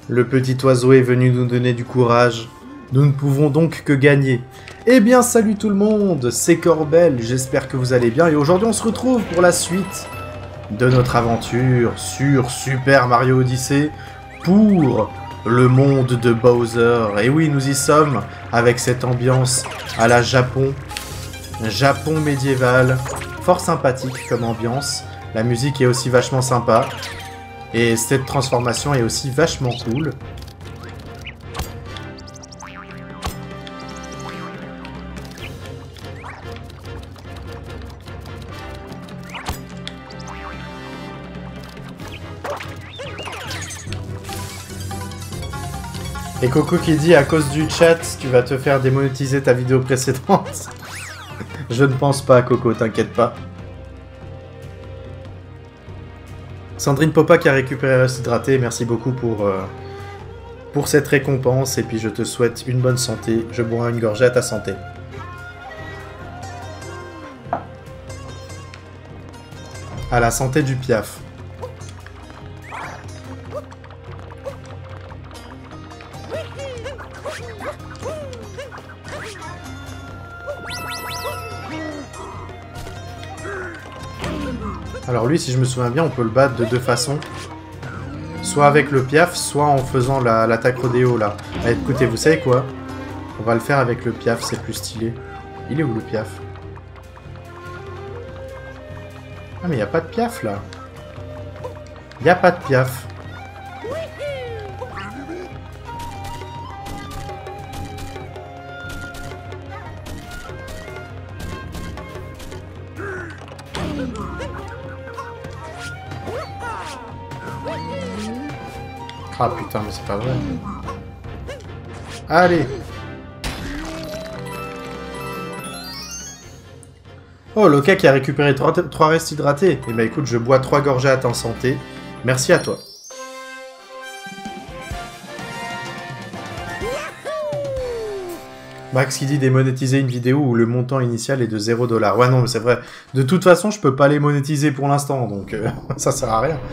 Le petit oiseau est venu nous donner du courage. Nous ne pouvons donc que gagner. Eh bien, salut tout le monde, c'est Corbel, j'espère que vous allez bien. Et aujourd'hui, on se retrouve pour la suite de notre aventure sur Super Mario Odyssey pour le monde de Bowser. Et oui, nous y sommes avec cette ambiance à la Japon médiéval. Fort sympathique comme ambiance. La musique est aussi vachement sympa. Et cette transformation est aussi vachement cool. Et Coco qui dit à cause du chat, tu vas te faire démonétiser ta vidéo précédente. Je ne pense pas, Coco, t'inquiète pas. Sandrine Popa qui a récupéré Reste Hydraté, merci beaucoup pour cette récompense. Et puis je te souhaite une bonne santé. Je bois une gorgée à ta santé. À la santé du Piaf. Alors lui, si je me souviens bien, on peut le battre de deux façons. Soit avec le Piaf, soit en faisant l'attaque rodéo, là. Ah, écoutez, vous savez quoi? On va le faire avec le Piaf, c'est plus stylé. Il est où, le Piaf? Ah, mais il n'y a pas de Piaf, là. Il n'y a pas de Piaf. Ah putain, mais c'est pas vrai. Allez. Oh, Loka qui a récupéré 3 restes hydratés. Eh ben écoute, je bois 3 gorgées à ta santé. Merci à toi. Max qui dit démonétiser une vidéo où le montant initial est de 0 $. Ouais, non, mais c'est vrai. De toute façon, je peux pas les monétiser pour l'instant, donc ça sert à rien.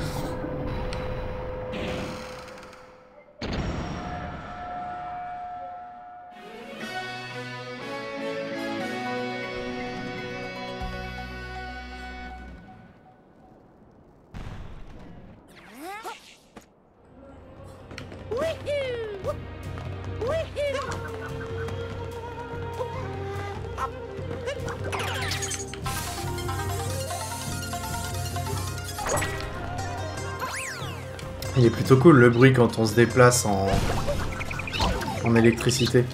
Il est plutôt cool le bruit quand on se déplace en électricité.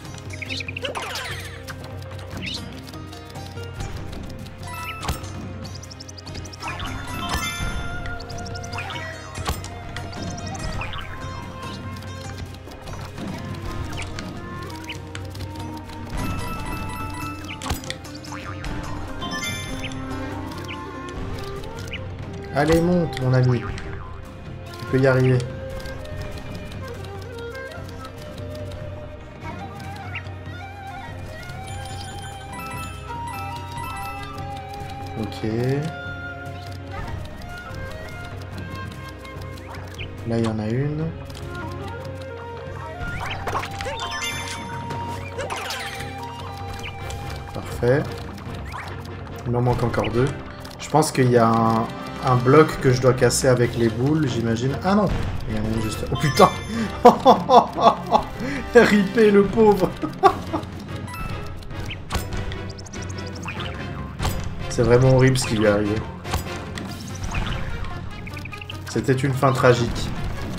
Allez, monte mon ami. Tu peux y arriver. Ok. Là, il y en a une. Parfait. Il m'en manque encore 2. Je pense qu'il y a un bloc que je dois casser avec les boules, j'imagine. Ah non, il y en a une juste là. Oh putain. Ripé le pauvre. C'est vraiment horrible ce qui lui est arrivé. C'était une fin tragique.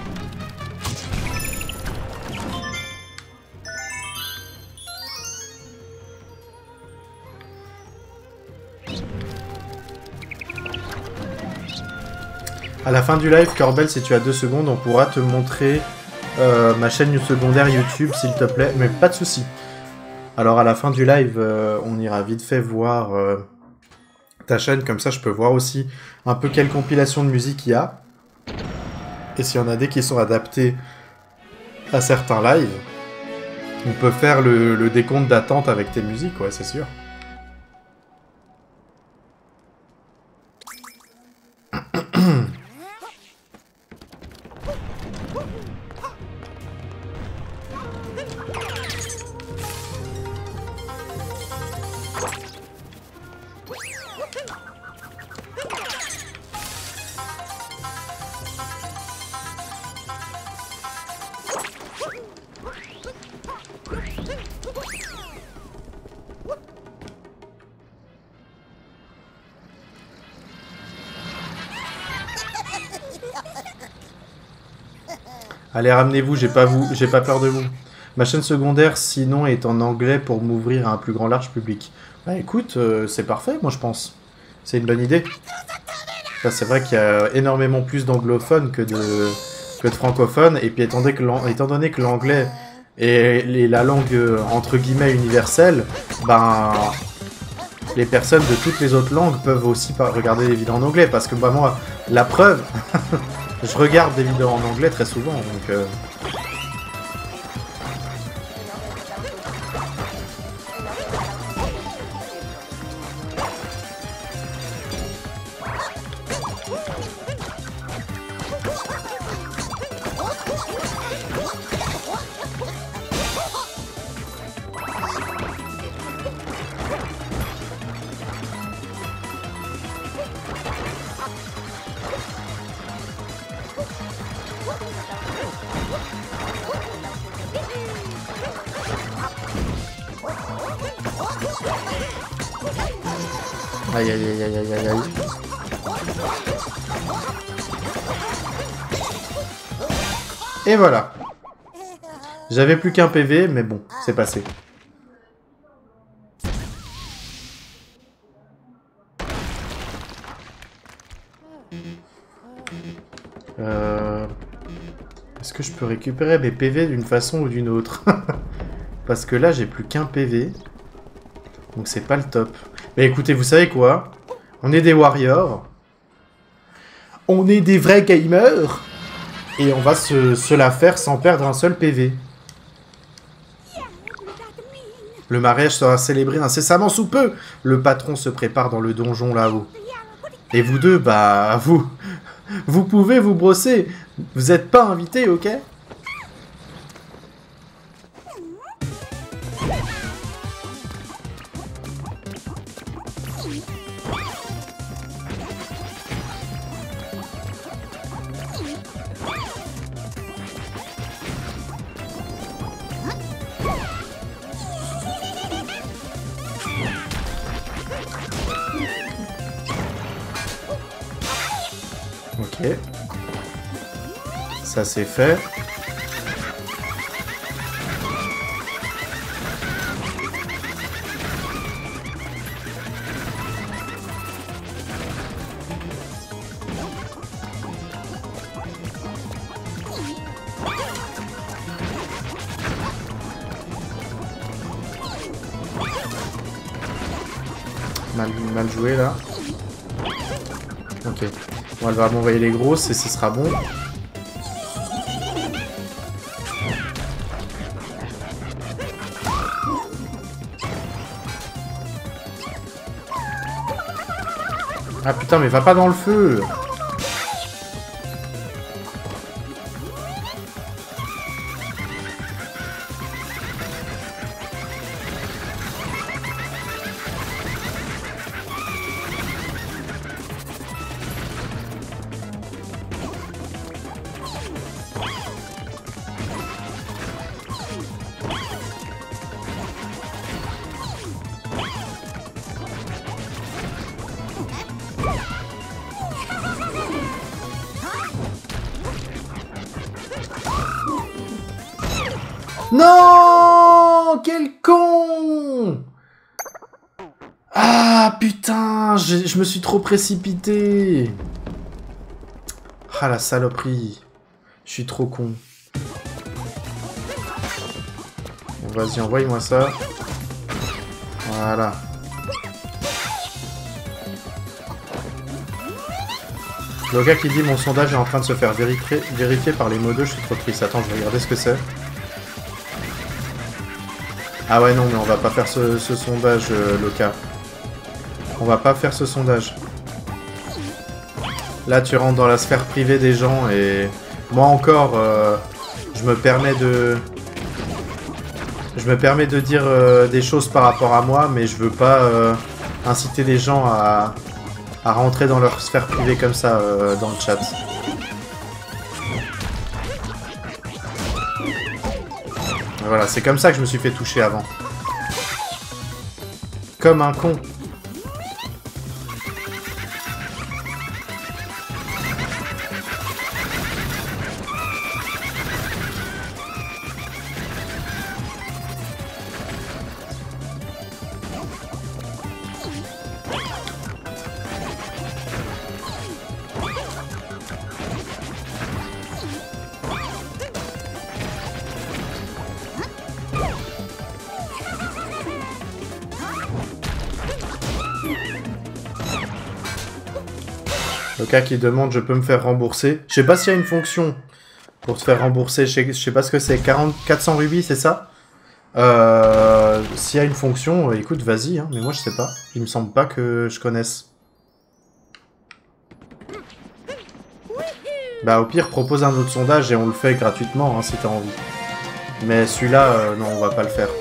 À la fin du live, Corbel, si tu as 2 secondes, on pourra te montrer ma chaîne secondaire YouTube, s'il te plaît. Mais pas de souci. Alors à la fin du live, on ira vite fait voir ta chaîne. Comme ça, je peux voir aussi un peu quelle compilation de musique il y a. Et s'il y en a des qui sont adaptés à certains lives, on peut faire le décompte d'attente avec tes musiques, ouais, c'est sûr. Allez, ramenez-vous, j'ai pas peur de vous. Ma chaîne secondaire, sinon, est en anglais pour m'ouvrir à un plus grand large public. Bah écoute, c'est parfait, moi je pense. C'est une bonne idée. C'est vrai qu'il y a énormément plus d'anglophones que de francophones, et puis étant donné que l'anglais est la langue entre guillemets universelle, ben les personnes de toutes les autres langues peuvent aussi regarder des vidéos en anglais, parce que bah moi, la preuve, je regarde des vidéos en anglais très souvent, donc... Aïe aïe aïe aïe aïe aïe aïe. Et voilà. J'avais plus qu'un PV, mais bon, c'est passé. Est-ce que je peux récupérer mes PV d'une façon ou d'une autre? Parce que là, j'ai plus qu'un PV. Donc c'est pas le top. Mais écoutez, vous savez quoi? On est des warriors. On est des vrais gamers. Et on va se la faire sans perdre un seul PV. Le mariage sera célébré incessamment sous peu. Le patron se prépare dans le donjon là-haut. Et vous deux, bah, vous pouvez vous brosser. Vous êtes pas invités, ok? Ok. Ça c'est fait. Mal joué là. Ok. Bon, elle va m'envoyer les grosses et ce sera bon. Ah putain, mais va pas dans le feu! Non! Quel con! Ah putain, je me suis trop précipité. Ah la saloperie. Je suis trop con. Bon, vas-y, envoie-moi ça. Voilà. Le gars qui dit mon sondage est en train de se faire vérifier par les modos, je suis trop triste. Attends, je vais regarder ce que c'est. Ah ouais non mais on va pas faire ce sondage Loka. On va pas faire ce sondage. Là tu rentres dans la sphère privée des gens et moi encore je me permets de Je me permets de dire des choses par rapport à moi, mais je veux pas inciter les gens à rentrer dans leur sphère privée comme ça dans le chat. Voilà, c'est comme ça que je me suis fait toucher avant. Comme un con. Loka qui demande, je peux me faire rembourser. Je sais pas s'il y a une fonction pour te faire rembourser. Je sais pas ce que c'est. 400 rubis, c'est ça? S'il y a une fonction, écoute, vas-y. Hein, mais moi, je sais pas. Il me semble pas que je connaisse. Bah, au pire, propose un autre sondage et on le fait gratuitement, hein, si t'as envie. Mais celui-là, non, on va pas le faire.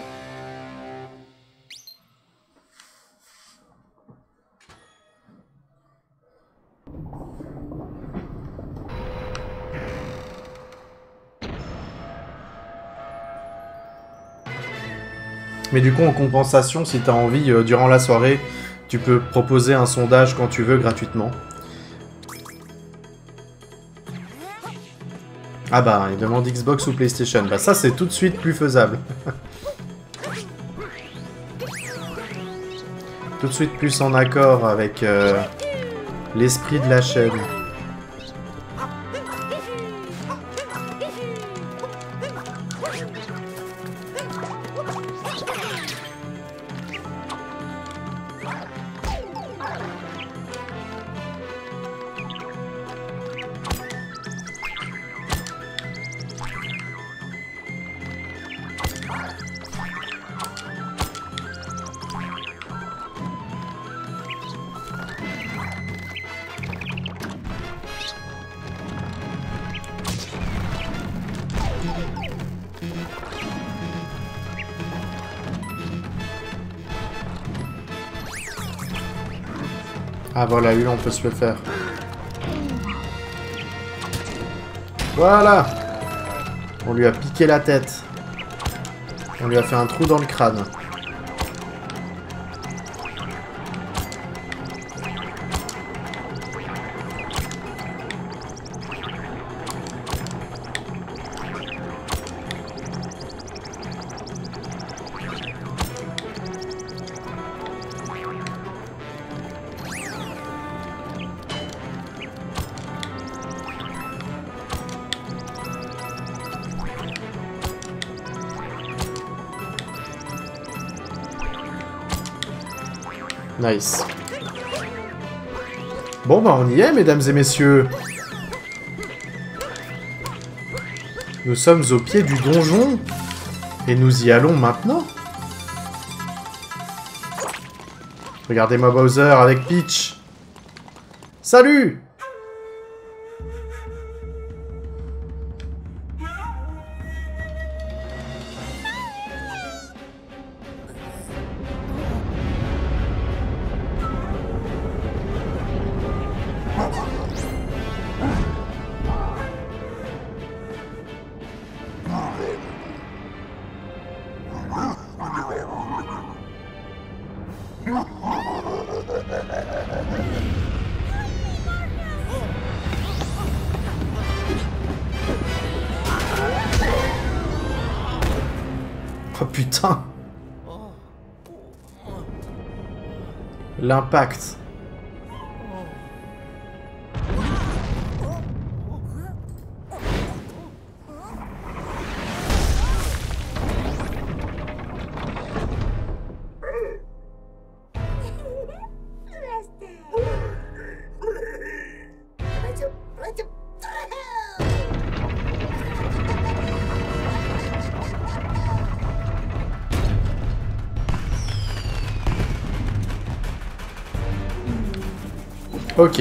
Mais du coup, en compensation, si tu as envie, durant la soirée, tu peux proposer un sondage quand tu veux, gratuitement. Ah bah, il demande Xbox ou PlayStation. Bah ça, c'est tout de suite plus faisable. Tout de suite plus en accord avec l'esprit de la chaîne. Ah voilà, lui on peut se le faire. Voilà! On lui a piqué la tête. On lui a fait un trou dans le crâne. Nice. Bon bah on y est, mesdames et messieurs. Nous sommes au pied du donjon. Et nous y allons maintenant. Regardez-moi Bowser avec Peach. Salut! Oh putain! L'impact. Ok.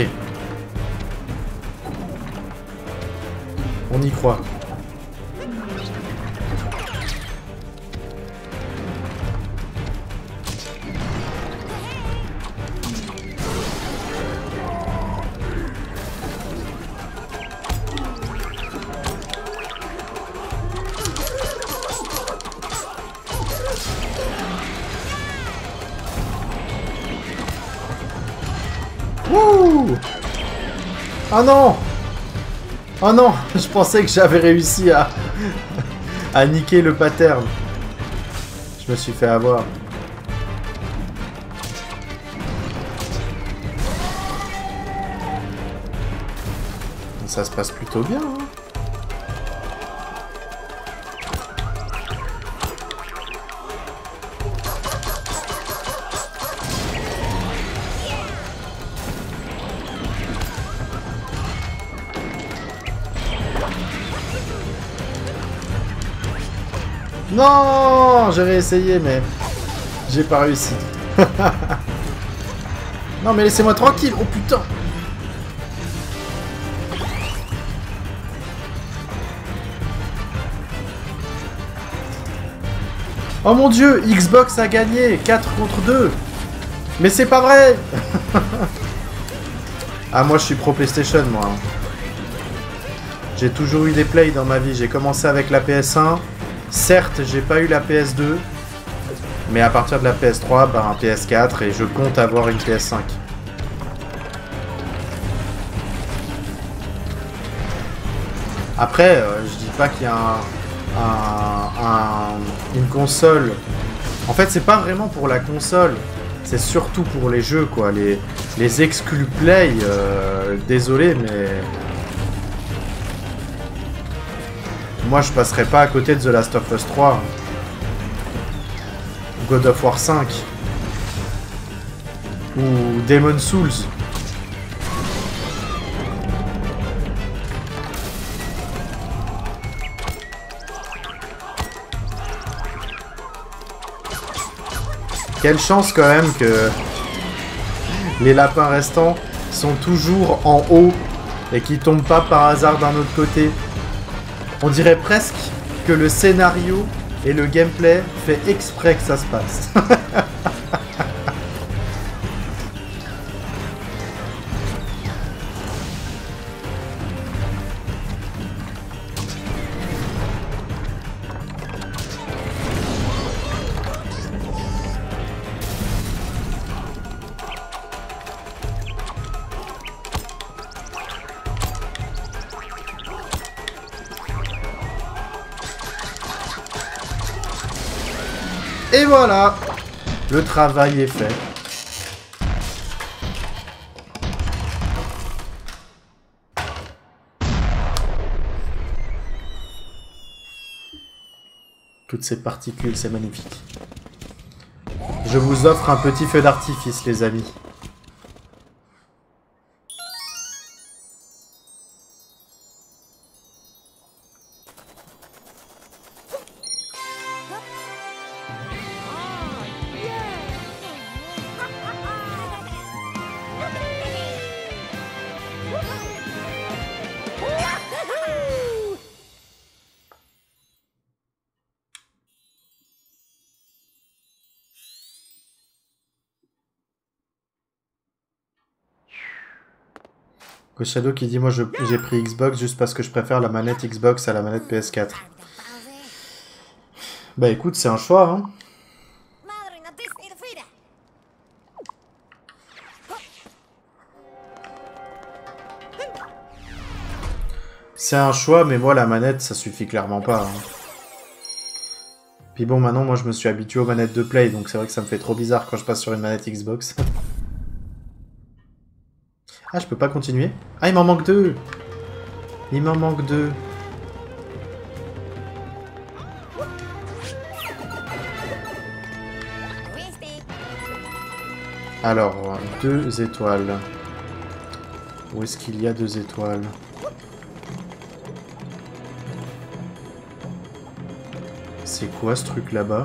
On y croit. Oh non! Oh non! Je pensais que j'avais réussi à niquer le pattern. Je me suis fait avoir. Ça se passe plutôt bien, hein. Non, j'ai réessayé, mais j'ai pas réussi. Non, mais laissez-moi tranquille. Oh putain. Oh mon dieu, Xbox a gagné 4 contre 2. Mais c'est pas vrai. Ah, moi je suis pro PlayStation, moi. J'ai toujours eu des plays dans ma vie. J'ai commencé avec la PS1. Certes, j'ai pas eu la PS2, mais à partir de la PS3, bah un PS4 et je compte avoir une PS5. Après, je dis pas qu'il y a une console. En fait, c'est pas vraiment pour la console, c'est surtout pour les jeux, quoi. Les exclus play, désolé, mais... Moi, je passerai pas à côté de The Last of Us 3. God of War 5. Ou Demon's Souls. Quelle chance quand même que les lapins restants sont toujours en haut et qui tombent pas par hasard d'un autre côté. On dirait presque que le scénario et le gameplay fait exprès que ça se passe. Et voilà, le travail est fait. Toutes ces particules, c'est magnifique. Je vous offre un petit feu d'artifice, les amis. Shadow qui dit moi j'ai pris Xbox juste parce que je préfère la manette Xbox à la manette PS4. Bah écoute, c'est un choix, hein. C'est un choix, mais moi la manette ça suffit clairement pas, hein. Puis bon, maintenant moi je me suis habitué aux manettes de Play, donc c'est vrai que ça me fait trop bizarre quand je passe sur une manette Xbox. Ah, je peux pas continuer? Ah, il m'en manque 2! Il m'en manque 2. Alors, 2 étoiles. Où est-ce qu'il y a 2 étoiles? C'est quoi ce truc là-bas?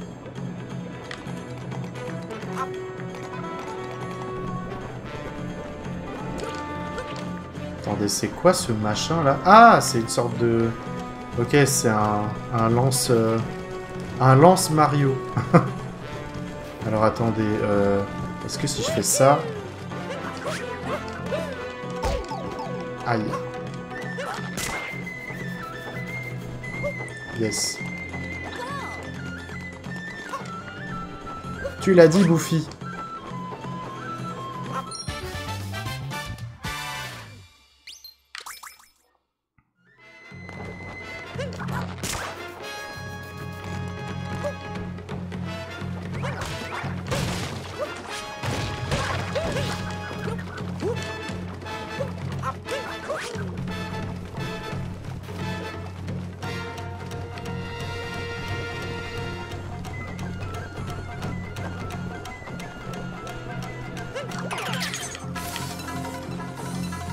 Attendez, c'est quoi ce machin là? Ah, c'est une sorte de... Ok, c'est un lance... un lance Mario. Alors attendez, est-ce que si je fais ça... Aïe. Yes. Tu l'as dit, Bouffi.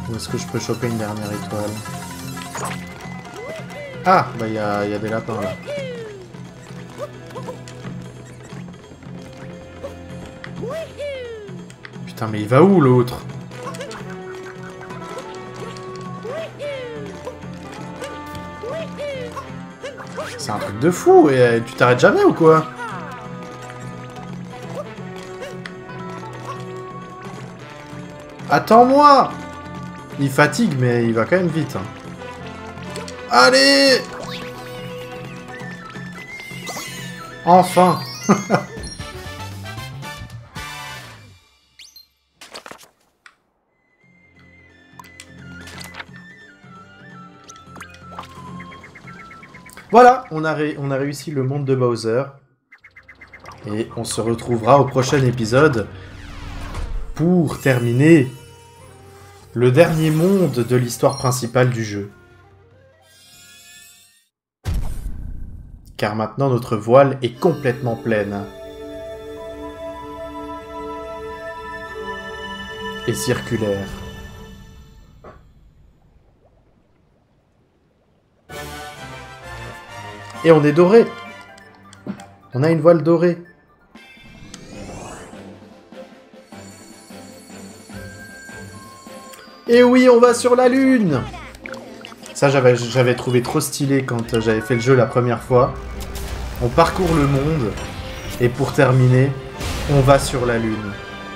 Ou est-ce que je peux choper une dernière étoile? Ah, bah il y a des lapins là. Putain, mais il va où l'autre? C'est un truc de fou, et tu t'arrêtes jamais ou quoi? Attends-moi! Il fatigue, mais il va quand même vite. Hein. Allez! Enfin! Voilà, on a réussi le monde de Bowser. Et on se retrouvera au prochain épisode pour terminer le dernier monde de l'histoire principale du jeu. Car maintenant notre voile est complètement pleine. Et circulaire. Et on est doré. On a une voile dorée. Et oui, on va sur la Lune. Ça, j'avais trouvé trop stylé quand j'avais fait le jeu la première fois. On parcourt le monde. Et pour terminer, on va sur la Lune.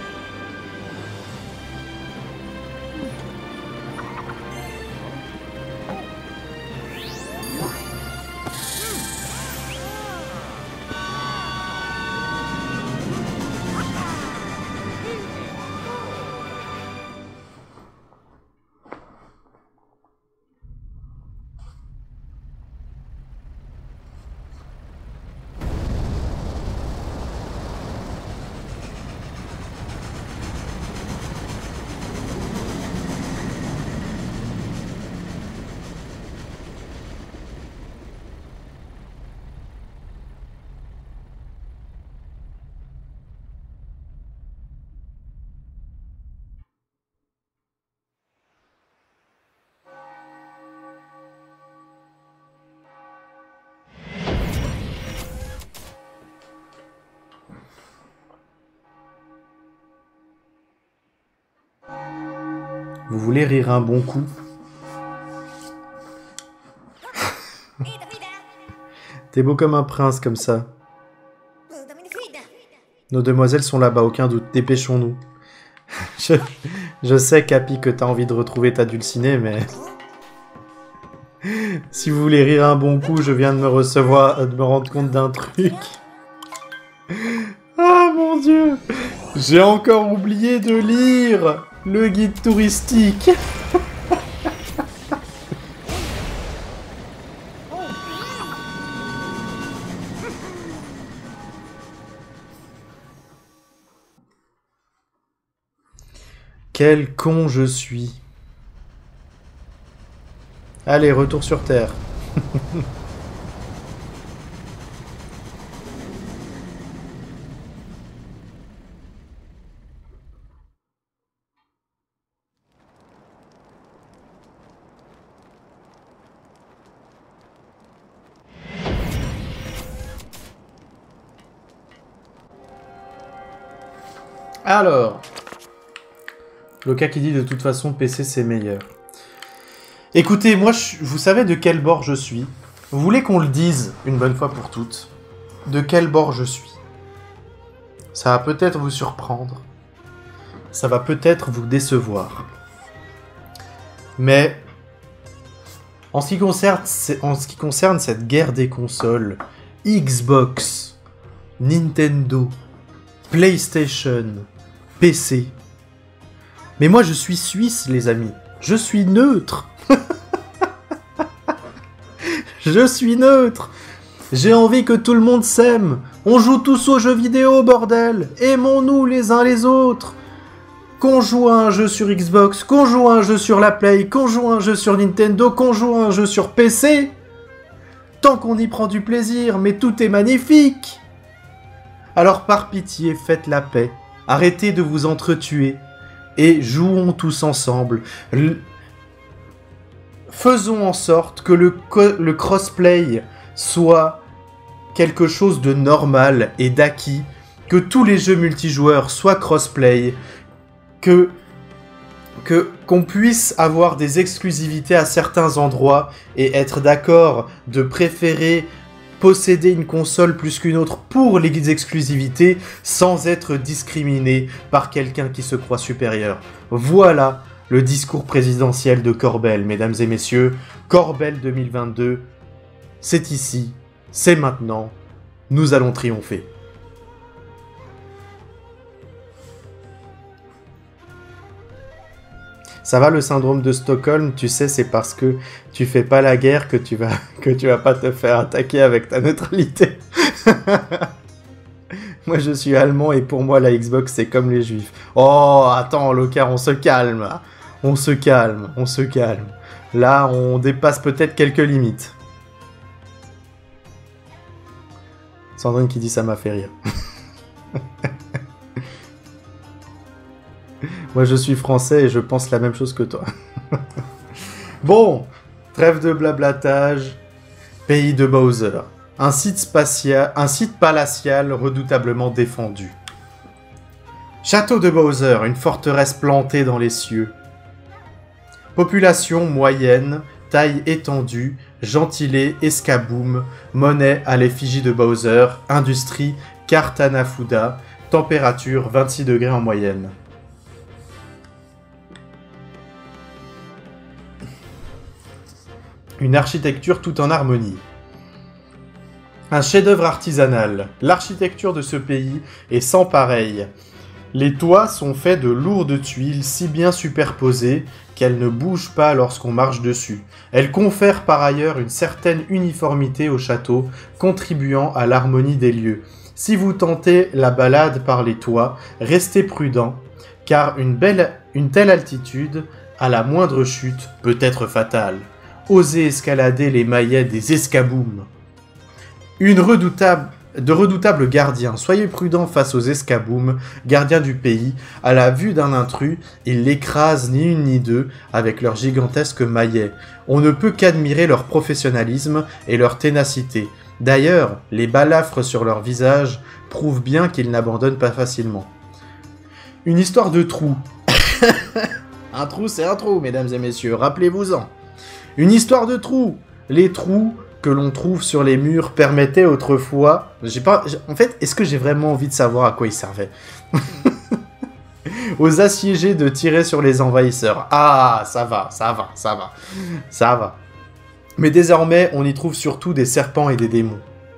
Vous voulez rire un bon coup? T'es beau comme un prince, comme ça. Nos demoiselles sont là-bas, aucun doute. Dépêchons-nous. Je sais, Capi, que t'as envie de retrouver ta dulcinée, mais... Si vous voulez rire un bon coup, je viens de me rendre compte d'un truc. Ah, mon Dieu! J'ai encore oublié de lire le guide touristique. Quel con je suis. Allez, retour sur Terre. Alors, Loka qui dit de toute façon PC c'est meilleur. Écoutez, moi vous savez de quel bord je suis? Vous voulez qu'on le dise une bonne fois pour toutes? De quel bord je suis? Ça va peut-être vous surprendre. Ça va peut-être vous décevoir. Mais en ce qui concerne cette guerre des consoles, Xbox, Nintendo, PlayStation, PC. Mais moi je suis suisse, les amis. Je suis neutre. Je suis neutre. J'ai envie que tout le monde s'aime. On joue tous aux jeux vidéo, bordel. Aimons-nous les uns les autres. Qu'on joue à un jeu sur Xbox, qu'on joue à un jeu sur la Play, qu'on joue à un jeu sur Nintendo, qu'on joue à un jeu sur PC. Tant qu'on y prend du plaisir, mais tout est magnifique. Alors par pitié, faites la paix. Arrêtez de vous entretuer. et jouons tous ensemble. Faisons en sorte que le crossplay soit quelque chose de normal et d'acquis, que tous les jeux multijoueurs soient crossplay, qu'on puisse avoir des exclusivités à certains endroits et être d'accord de préférer posséder une console plus qu'une autre pour les exclusivités sans être discriminé par quelqu'un qui se croit supérieur. Voilà le discours présidentiel de Corbel, mesdames et messieurs. Corbel 2022, c'est ici, c'est maintenant, nous allons triompher. Ça va le syndrome de Stockholm, tu sais, c'est parce que tu fais pas la guerre que tu vas pas te faire attaquer avec ta neutralité. Moi je suis allemand et pour moi la Xbox c'est comme les juifs. Oh attends Locard, on se calme. On se calme, on se calme. Là on dépasse peut-être quelques limites. Sandrine qui dit ça m'a fait rire. Moi, je suis français et je pense la même chose que toi. Bon, trêve de blablatage. Pays de Bowser. Un site palatial redoutablement défendu. Château de Bowser, une forteresse plantée dans les cieux. Population moyenne, taille étendue, gentilé, escaboum, monnaie à l'effigie de Bowser, industrie, carte Hanafuda, température 26 degrés en moyenne. Une architecture tout en harmonie. Un chef-d'œuvre artisanal. L'architecture de ce pays est sans pareil. Les toits sont faits de lourdes tuiles si bien superposées qu'elles ne bougent pas lorsqu'on marche dessus. Elles confèrent par ailleurs une certaine uniformité au château, contribuant à l'harmonie des lieux. Si vous tentez la balade par les toits, restez prudent, car une telle altitude, à la moindre chute, peut être fatale. Osez escalader les maillets des escaboumes. De redoutables gardiens, soyez prudents face aux escaboumes, gardiens du pays. À la vue d'un intrus, ils l'écrasent ni une ni deux avec leurs gigantesques maillets. On ne peut qu'admirer leur professionnalisme et leur ténacité. D'ailleurs, les balafres sur leur visage prouvent bien qu'ils n'abandonnent pas facilement. Une histoire de trou. Un trou, c'est un trou, mesdames et messieurs, rappelez-vous-en. Une histoire de trous. Les trous que l'on trouve sur les murs permettaient autrefois... En fait, est-ce que j'ai vraiment envie de savoir à quoi ils servaient? Aux assiégés de tirer sur les envahisseurs. Ah, ça va. Mais désormais, on y trouve surtout des serpents et des démons.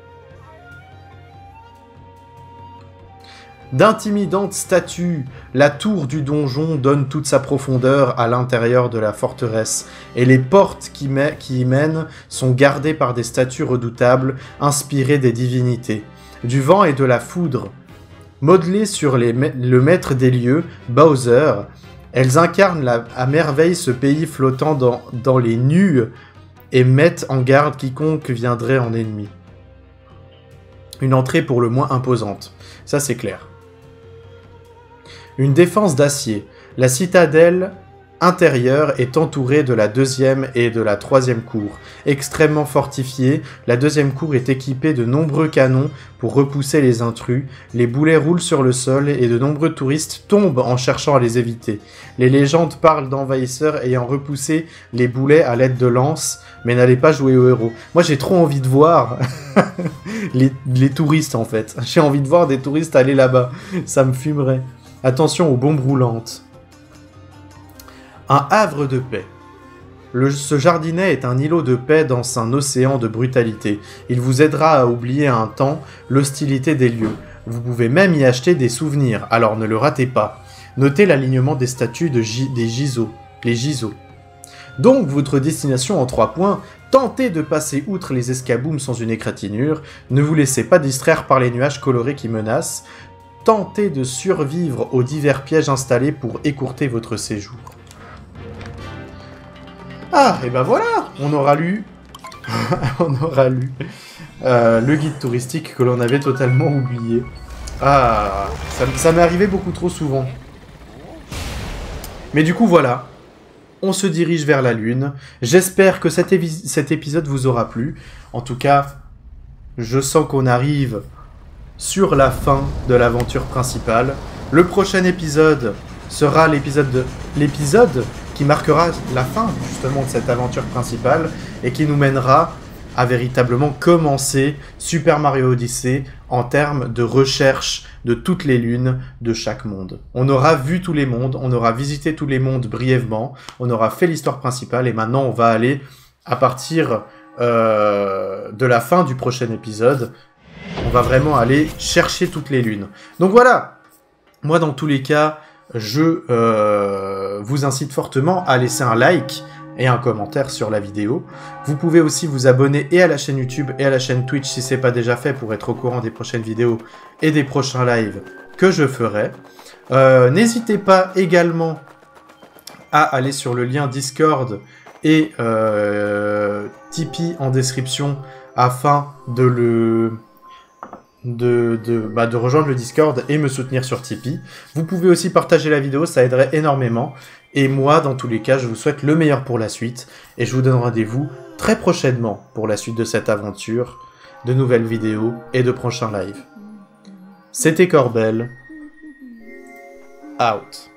D'intimidantes statues, la tour du donjon donne toute sa profondeur à l'intérieur de la forteresse, et les portes qui y mènent sont gardées par des statues redoutables, inspirées des divinités. Du vent et de la foudre, modelées sur le maître des lieux, Bowser, elles incarnent à merveille ce pays flottant dans les nues et mettent en garde quiconque viendrait en ennemi. Une entrée pour le moins imposante, ça c'est clair. Une défense d'acier. La citadelle intérieure est entourée de la deuxième et de la troisième cour. Extrêmement fortifiée, la deuxième cour est équipée de nombreux canons pour repousser les intrus. Les boulets roulent sur le sol et de nombreux touristes tombent en cherchant à les éviter. Les légendes parlent d'envahisseurs ayant repoussé les boulets à l'aide de lances, mais n'allez pas jouer au héros. Moi j'ai trop envie de voir les touristes en fait. J'ai envie de voir des touristes aller là-bas. Ça me fumerait. Attention aux bombes roulantes. Un havre de paix. Ce jardinet est un îlot de paix dans un océan de brutalité. Il vous aidera à oublier un temps l'hostilité des lieux. Vous pouvez même y acheter des souvenirs, alors ne le ratez pas. Notez l'alignement des statues des Giso, les Giso. Donc votre destination en 3 points, tentez de passer outre les escaboumes sans une égratignure, ne vous laissez pas distraire par les nuages colorés qui menacent, tentez de survivre aux divers pièges installés pour écourter votre séjour. Ah, et ben voilà, on aura lu le guide touristique que l'on avait totalement oublié. Ah, ça m'est arrivé beaucoup trop souvent. Mais du coup, voilà. On se dirige vers la Lune. J'espère que cet épisode vous aura plu. En tout cas, je sens qu'on arrive sur la fin de l'aventure principale. Le prochain épisode sera l'épisode qui marquera la fin justement de cette aventure principale et qui nous mènera à véritablement commencer Super Mario Odyssey en termes de recherche de toutes les lunes de chaque monde. On aura vu tous les mondes, on aura visité tous les mondes brièvement, on aura fait l'histoire principale et maintenant on va aller à partir de la fin du prochain épisode, on va vraiment aller chercher toutes les lunes. Donc voilà, moi dans tous les cas, je vous incite fortement à laisser un like et un commentaire sur la vidéo. Vous pouvez aussi vous abonner et à la chaîne YouTube et à la chaîne Twitch si ce n'est pas déjà fait pour être au courant des prochaines vidéos et des prochains lives que je ferai. N'hésitez pas également à aller sur le lien Discord et Tipeee en description afin de rejoindre le Discord et me soutenir sur Tipeee. Vous pouvez aussi partager la vidéo, ça aiderait énormément. Et moi, dans tous les cas, je vous souhaite le meilleur pour la suite. Et je vous donne rendez-vous très prochainement pour la suite de cette aventure, de nouvelles vidéos et de prochains lives. C'était Corbel. Out.